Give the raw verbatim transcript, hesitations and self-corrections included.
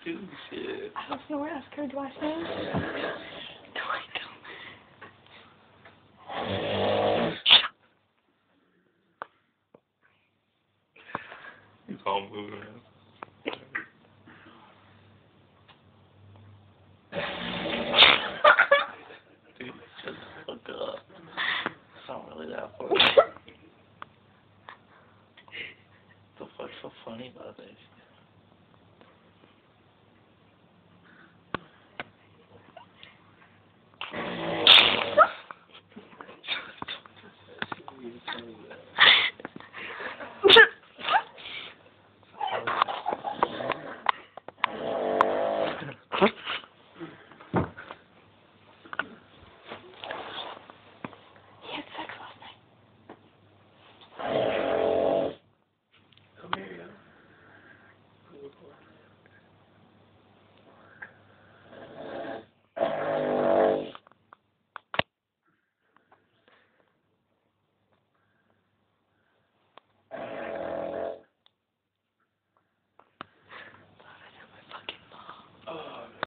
too, shit. I don't snore. I'm scared. Do I snore? No, I don't. He's all moving around. Dude, shut the fuck up. It's not really that funny. What the fuck's so funny about this? Huh?